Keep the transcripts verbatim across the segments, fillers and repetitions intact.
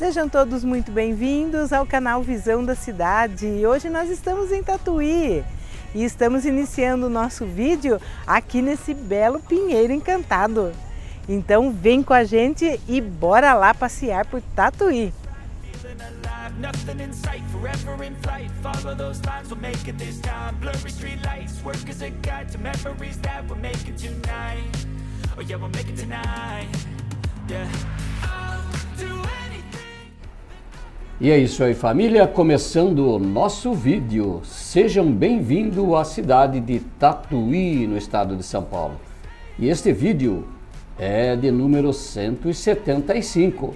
Sejam todos muito bem-vindos ao canal Visão da Cidade. Hoje nós estamos em Tatuí e estamos iniciando o nosso vídeo aqui nesse belo pinheiro encantado. Então vem com a gente e bora lá passear por Tatuí. E é isso aí, família, começando o nosso vídeo. Sejam bem-vindos à cidade de Tatuí, no estado de São Paulo. E este vídeo é de número cento e setenta e cinco.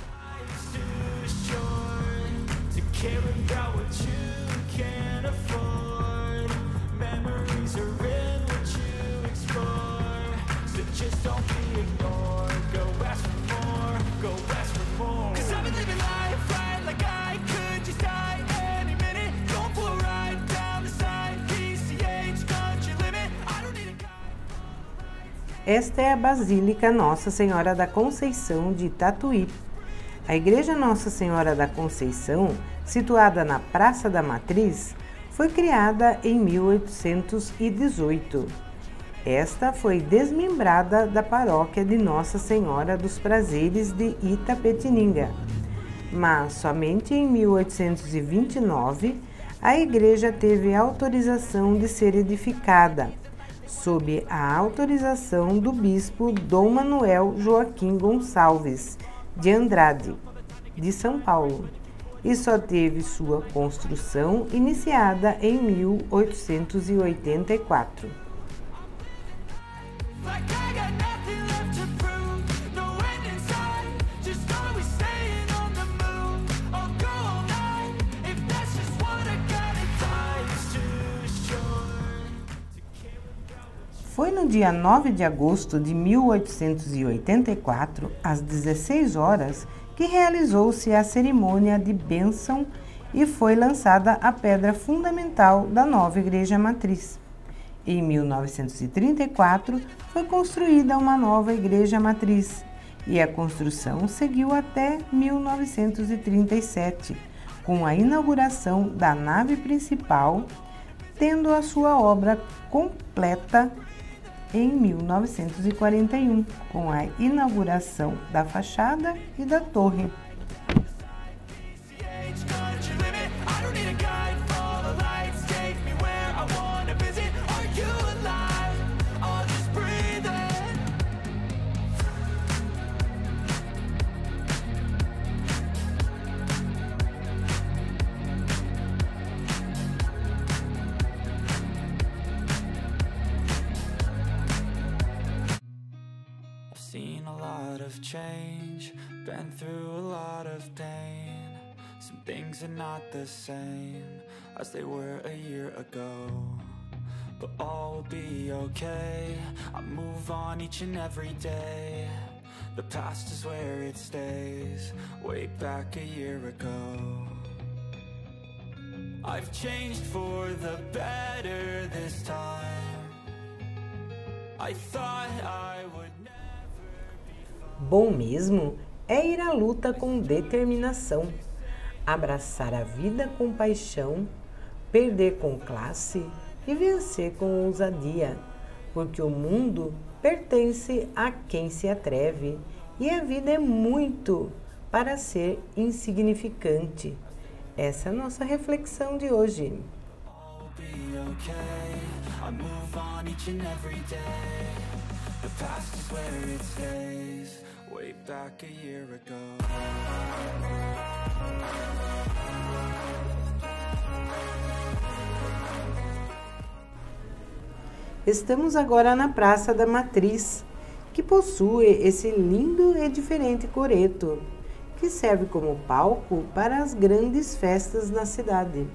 Esta é a Basílica Nossa Senhora da Conceição de Tatuí. A Igreja Nossa Senhora da Conceição, situada na Praça da Matriz, foi criada em mil oitocentos e dezoito. Esta foi desmembrada da paróquia de Nossa Senhora dos Prazeres de Itapetininga. Mas somente em mil oitocentos e vinte e nove a igreja teve autorização de ser edificada, sob a autorização do bispo Dom Manuel Joaquim Gonçalves de Andrade, de São Paulo, e só teve sua construção iniciada em mil oitocentos e oitenta e quatro. Foi no dia nove de agosto de mil oitocentos e oitenta e quatro, às dezesseis horas, que realizou-se a cerimônia de bênção e foi lançada a pedra fundamental da nova Igreja Matriz. Em mil novecentos e trinta e quatro, foi construída uma nova Igreja Matriz e a construção seguiu até mil novecentos e trinta e sete, com a inauguração da nave principal, tendo a sua obra completa em mil novecentos e quarenta e um, com a inauguração da fachada e da torre. Seen a lot of change, been through a lot of pain. Some things are not the same as they were a year ago, but all will be okay. I move on each and every day. The past is where it stays, way back a year ago. I've changed for the better this time. I thought I would never. Bom mesmo é ir à luta com determinação, abraçar a vida com paixão, perder com classe e vencer com ousadia, porque o mundo pertence a quem se atreve e a vida é muito para ser insignificante. Essa é a nossa reflexão de hoje. The past is where it stays, way back a year ago. Estamos agora na Praça da Matriz, que possui esse lindo e diferente coreto, que serve como palco para as grandes festas na cidade.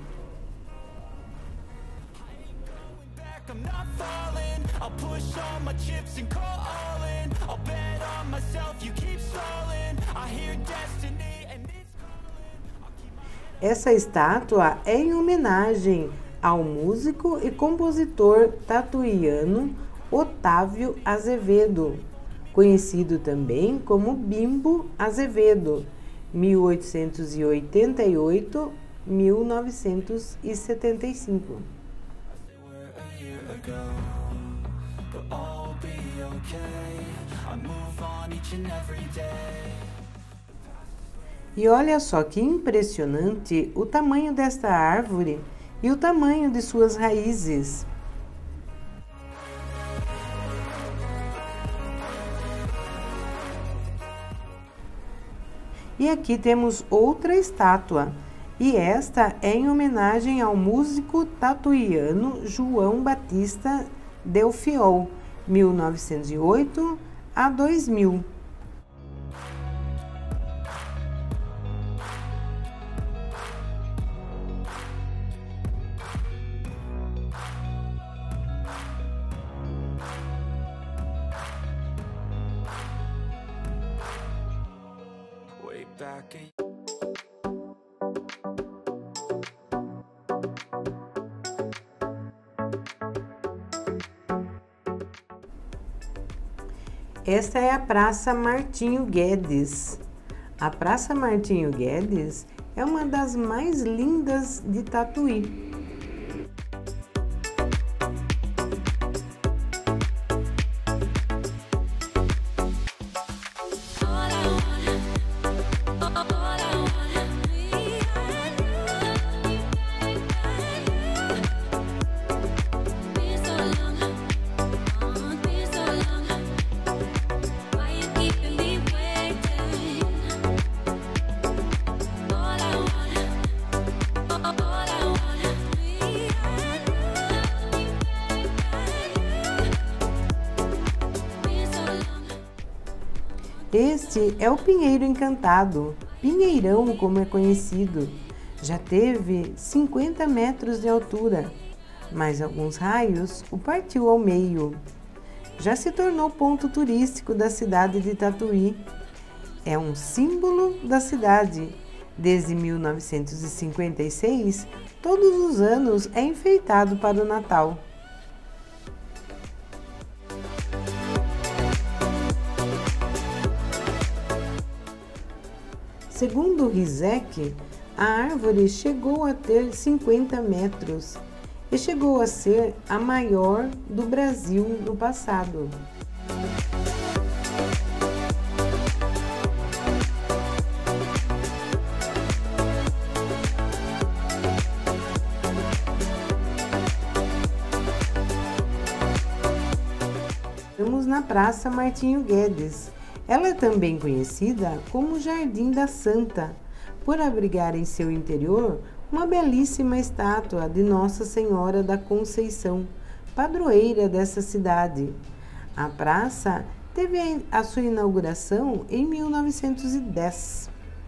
Essa estátua é em homenagem ao músico e compositor tatuiano Otávio Azevedo, conhecido também como Bimbo Azevedo, mil oitocentos e oitenta e oito a mil novecentos e setenta e cinco. E olha só que impressionante o tamanho desta árvore e o tamanho de suas raízes. E aqui temos outra estátua, e esta é em homenagem ao músico tatuiano João Batista Delfiol, mil novecentos e oito a dois mil. Esta é a Praça Martinho Guedes. A Praça Martinho Guedes é uma das mais lindas de Tatuí. Este é o Pinheiro Encantado, Pinheirão como é conhecido. Já teve cinquenta metros de altura, mas alguns raios o partiu ao meio. Já se tornou ponto turístico da cidade de Tatuí. É um símbolo da cidade. Desde mil novecentos e cinquenta e seis, todos os anos é enfeitado para o Natal. Segundo o RISEC, a árvore chegou a ter cinquenta metros e chegou a ser a maior do Brasil no passado. Estamos na Praça Martinho Guedes. Ela é também conhecida como Jardim da Santa, por abrigar em seu interior uma belíssima estátua de Nossa Senhora da Conceição, padroeira dessa cidade. A praça teve a sua inauguração em mil novecentos e dez.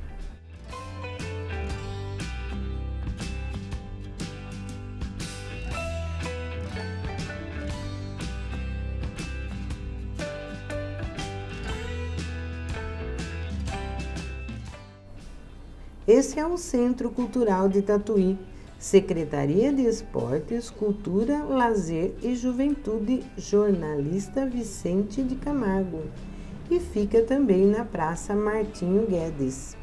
Esse é o Centro Cultural de Tatuí, Secretaria de Esportes, Cultura, Lazer e Juventude, Jornalista Vicente de Camargo, e fica também na Praça Martinho Guedes.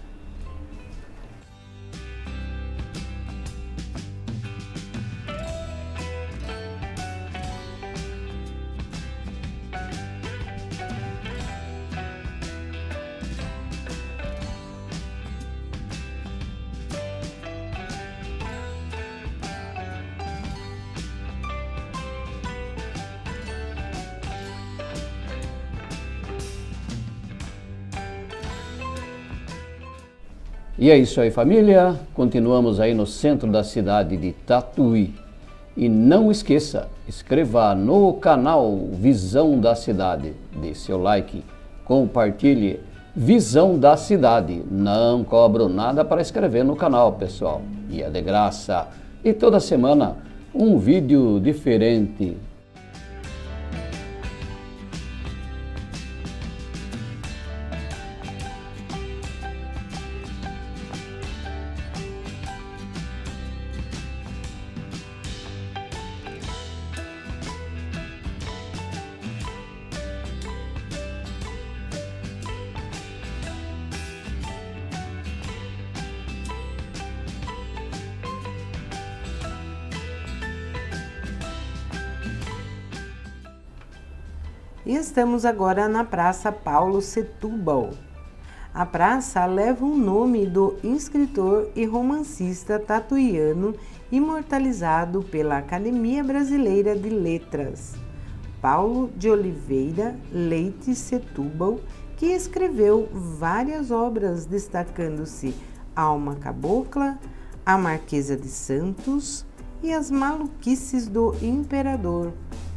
E é isso aí, família. Continuamos aí no centro da cidade de Tatuí. E não esqueça, inscreva no canal Visão da Cidade. Dê seu like, compartilhe. Visão da Cidade. Não cobro nada para inscrever no canal, pessoal. E é de graça. E toda semana um vídeo diferente. E estamos agora na Praça Paulo Setúbal. A praça leva o nome do escritor e romancista tatuiano imortalizado pela Academia Brasileira de Letras, Paulo de Oliveira Leite Setúbal, que escreveu várias obras, destacando-se Alma Cabocla, A Marquesa de Santos e As Maluquices do Imperador.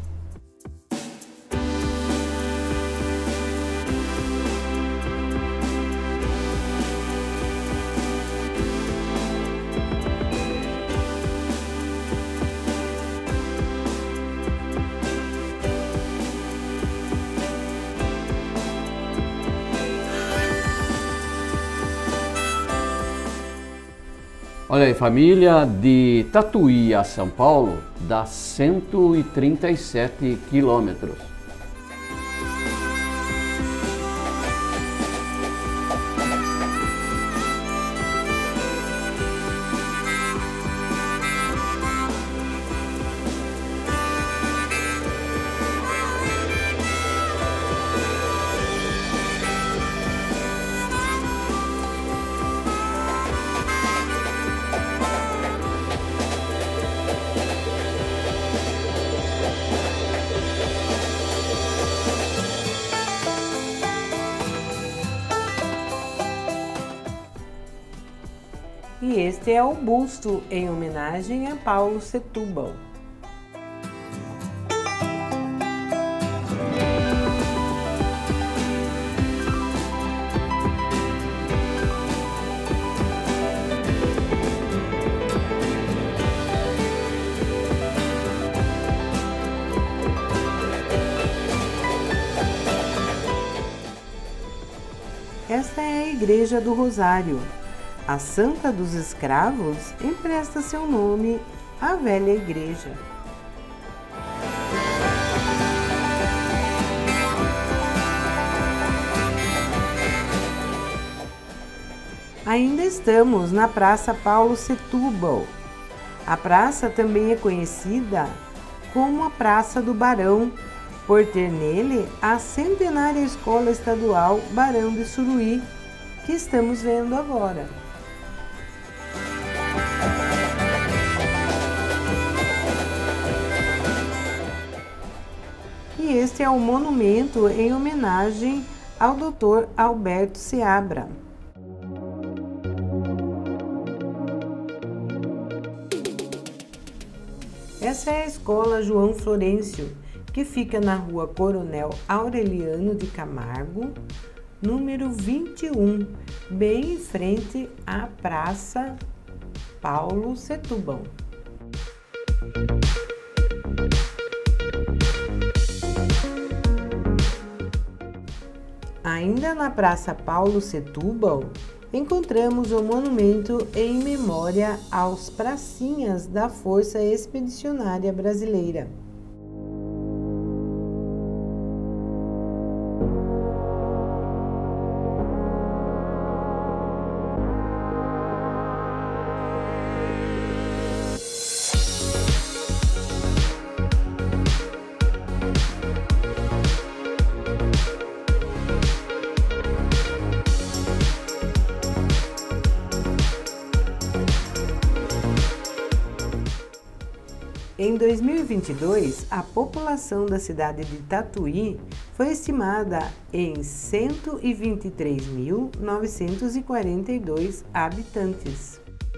Olha aí, família, de Tatuí a São Paulo dá cento e trinta e sete quilômetros. E este é o busto em homenagem a Paulo Setúbal. Esta é a Igreja do Rosário. A Santa dos Escravos empresta seu nome à velha igreja. Ainda estamos na Praça Paulo Setúbal. A praça também é conhecida como a Praça do Barão, por ter nele a centenária Escola Estadual Barão de Suruí, que estamos vendo agora. E este é o monumento em homenagem ao doutor Alberto Seabra. Essa é a Escola João Florencio, que fica na Rua Coronel Aureliano de Camargo, número vinte e um, bem em frente à Praça Paulo Setúbal. Ainda na Praça Paulo Setúbal, encontramos o monumento em memória aos pracinhas da Força Expedicionária Brasileira. Em dois mil e vinte e dois, a população da cidade de Tatuí foi estimada em cento e vinte e três mil novecentos e quarenta e dois habitantes.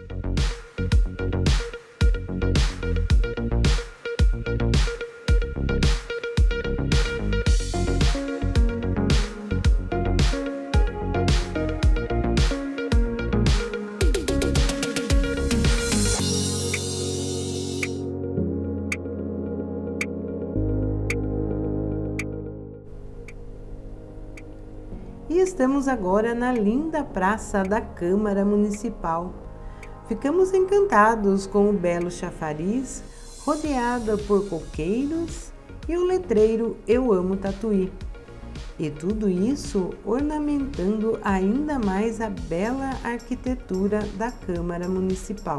E estamos agora na linda Praça da Câmara Municipal. Ficamos encantados com o belo chafariz, rodeada por coqueiros e o letreiro Eu Amo Tatuí. E tudo isso ornamentando ainda mais a bela arquitetura da Câmara Municipal.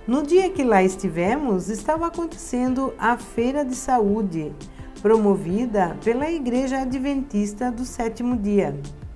No dia que lá estivemos, estava acontecendo a Feira de Saúde, promovida pela Igreja Adventista do Sétimo Dia.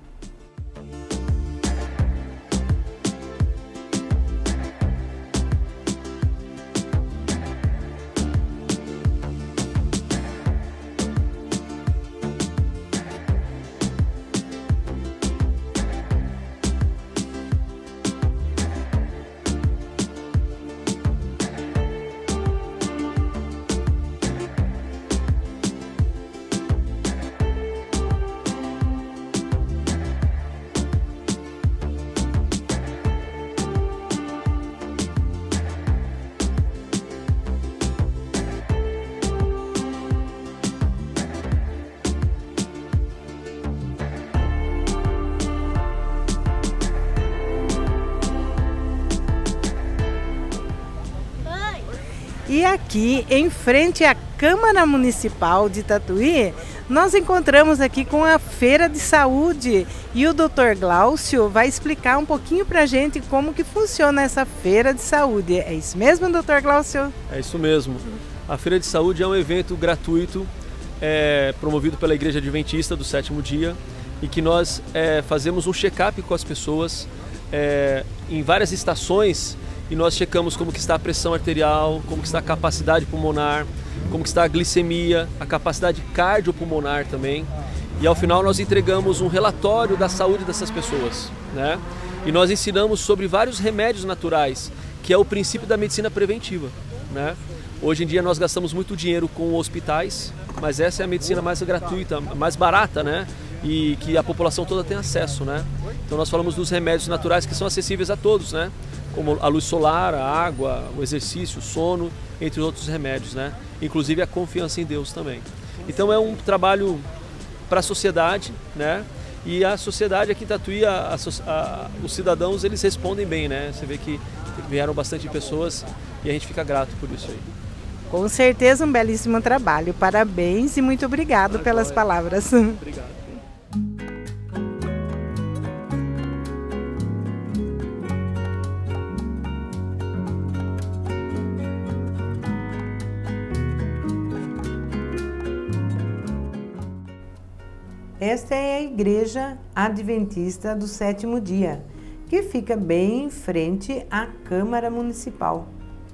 E aqui, em frente à Câmara Municipal de Tatuí, nós encontramos aqui com a Feira de Saúde e o doutor Glaucio vai explicar um pouquinho para a gente como que funciona essa Feira de Saúde. É isso mesmo, doutor Glaucio? É isso mesmo. A Feira de Saúde é um evento gratuito, é, promovido pela Igreja Adventista do Sétimo Dia, e que nós é, fazemos um check-up com as pessoas é, em várias estações. E nós checamos como que está a pressão arterial, como que está a capacidade pulmonar, como que está a glicemia, a capacidade cardiopulmonar também. E ao final nós entregamos um relatório da saúde dessas pessoas, né? E nós ensinamos sobre vários remédios naturais, que é o princípio da medicina preventiva, né? Hoje em dia nós gastamos muito dinheiro com hospitais, mas essa é a medicina mais gratuita, mais barata, né? E que a população toda tem acesso, né? Então nós falamos dos remédios naturais que são acessíveis a todos, né? Como a luz solar, a água, o exercício, o sono, entre outros remédios, né? Inclusive a confiança em Deus também. Então é um trabalho para a sociedade, né? E a sociedade aqui em Tatuí, a, a, a, os cidadãos, eles respondem bem, né? Você vê que vieram bastante pessoas e a gente fica grato por isso aí. Com certeza um belíssimo trabalho. Parabéns e muito obrigado ah, pelas joia. palavras. Obrigado. Esta é a Igreja Adventista do Sétimo Dia, que fica bem em frente à Câmara Municipal.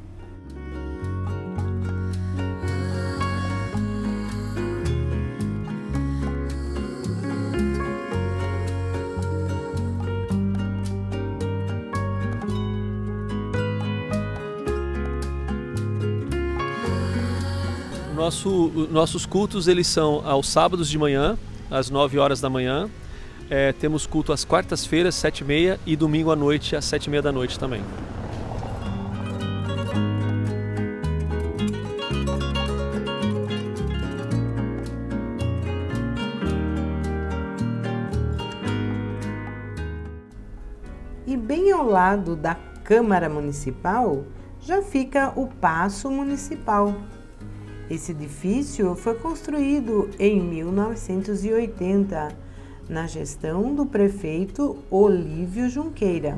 Nosso, nossos cultos eles são aos sábados de manhã, às nove horas da manhã. É, temos culto às quartas-feiras, sete e meia, e domingo à noite, às sete e meia da noite também. E bem ao lado da Câmara Municipal já fica o Paço Municipal. Esse edifício foi construído em mil novecentos e oitenta, na gestão do prefeito Olívio Junqueira.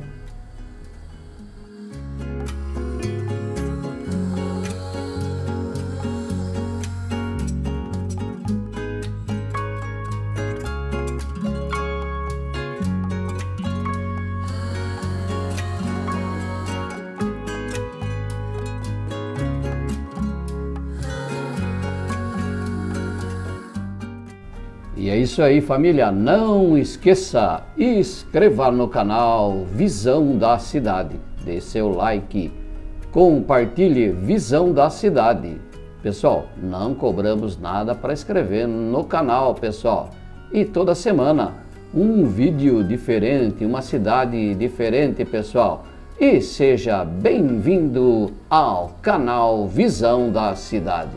E é isso aí, família. Não esqueça, inscreva no canal Visão da Cidade. Dê seu like, compartilhe Visão da Cidade. Pessoal, não cobramos nada para inscrever no canal, pessoal. E toda semana, um vídeo diferente, uma cidade diferente, pessoal. E seja bem-vindo ao canal Visão da Cidade.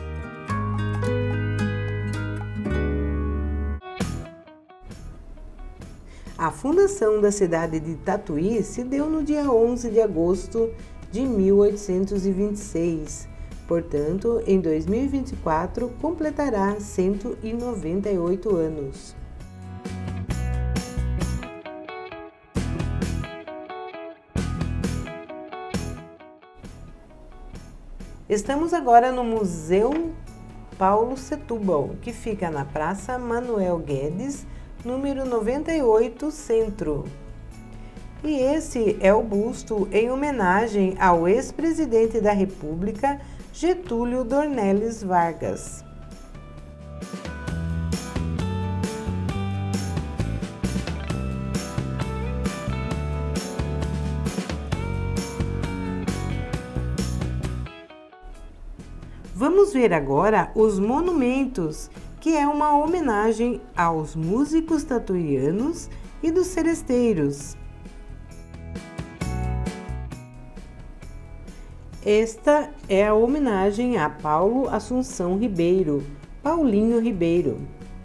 A fundação da cidade de Tatuí se deu no dia onze de agosto de mil oitocentos e vinte e seis. Portanto, em dois mil e vinte e quatro, completará cento e noventa e oito anos. Estamos agora no Museu Paulo Setúbal, que fica na Praça Manuel Guedes, número noventa e oito, Centro. E esse é o busto em homenagem ao ex-presidente da República, Getúlio Dornelles Vargas. Vamos ver agora os monumentos, que é uma homenagem aos músicos tatuianos e dos seresteiros. Esta é a homenagem a Paulo Assunção Ribeiro, Paulinho Ribeiro.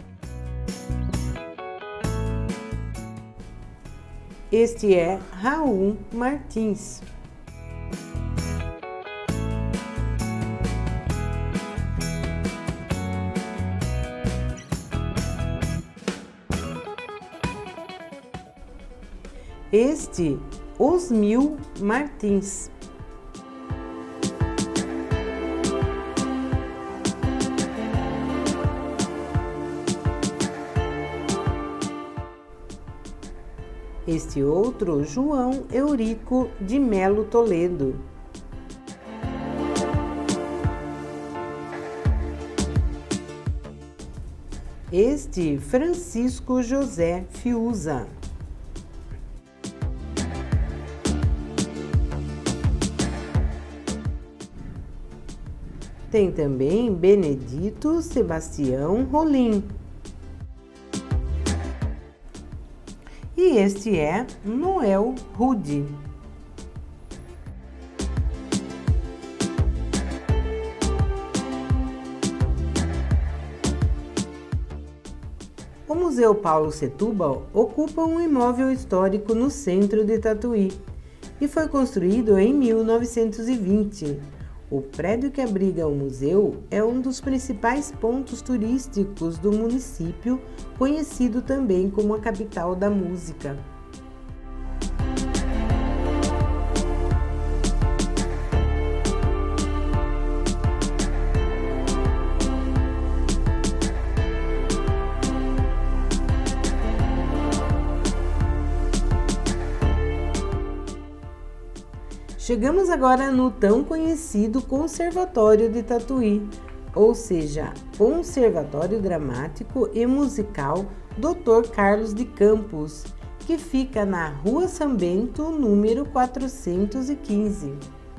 Este é Raul Martins. Este, Osmil Martins. Este outro, João Eurico de Melo Toledo. Este, Francisco José Fiuza. Tem também Benedito Sebastião Rolim. E este é Noel Rude. O Museu Paulo Setúbal ocupa um imóvel histórico no centro de Tatuí e foi construído em mil novecentos e vinte. O prédio que abriga o museu é um dos principais pontos turísticos do município, conhecido também como a capital da música. Chegamos agora no tão conhecido Conservatório de Tatuí, ou seja, Conservatório Dramático e Musical doutor Carlos de Campos, que fica na Rua São Bento, número quatrocentos e quinze.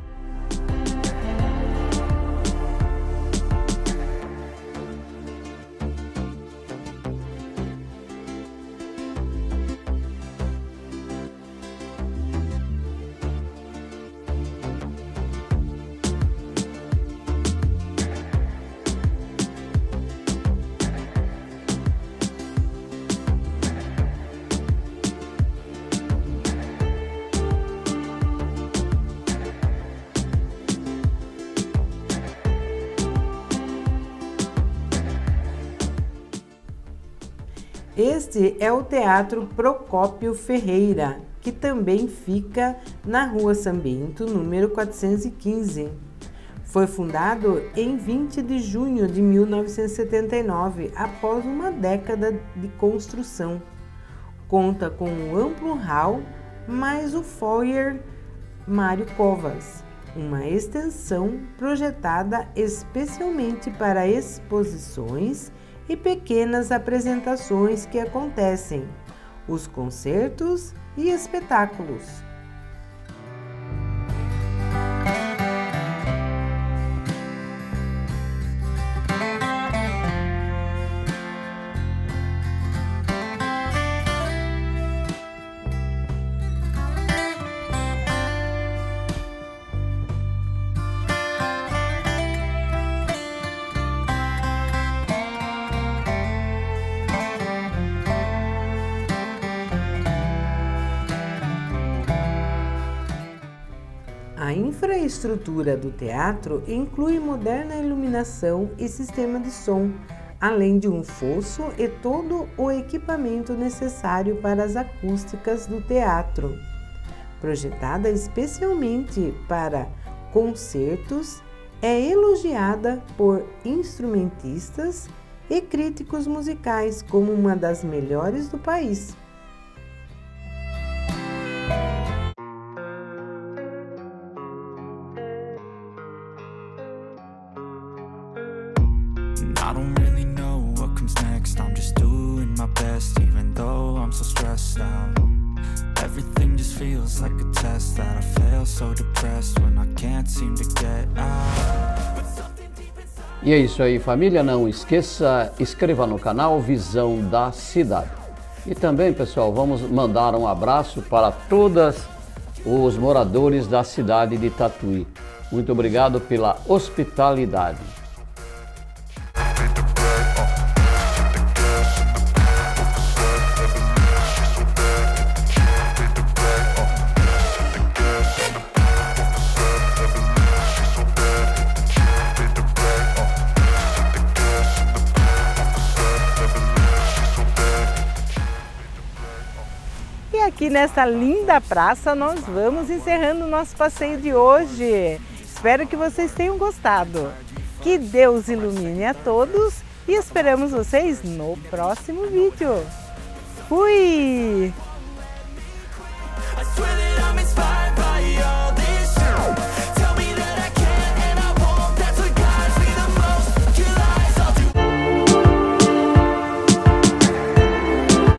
Este é o Teatro Procópio Ferreira, que também fica na Rua São Bento, número quatrocentos e quinze. Foi fundado em vinte de junho de mil novecentos e setenta e nove, após uma década de construção. Conta com um amplo hall, mais o foyer Mário Covas, uma extensão projetada especialmente para exposições e pequenas apresentações que acontecem, os concertos e espetáculos. A infraestrutura do teatro inclui moderna iluminação e sistema de som, além de um fosso e todo o equipamento necessário para as acústicas do teatro. Projetada especialmente para concertos é elogiada por instrumentistas e críticos musicais como uma das melhores do país. I don't really know what comes next. I'm just doing my best, even though I'm so stressed out. Everything just feels like a test that I fail, so depressed when I can't seem to get out. E é isso aí, família. Não esqueça, inscreva no canal Visão da Cidade. E também, pessoal, vamos mandar um abraço para todos os moradores da cidade de Tatuí. Muito obrigado pela hospitalidade. E aqui nessa linda praça nós vamos encerrando o nosso passeio de hoje. Espero que vocês tenham gostado. Que Deus ilumine a todos e esperamos vocês no próximo vídeo. Fui!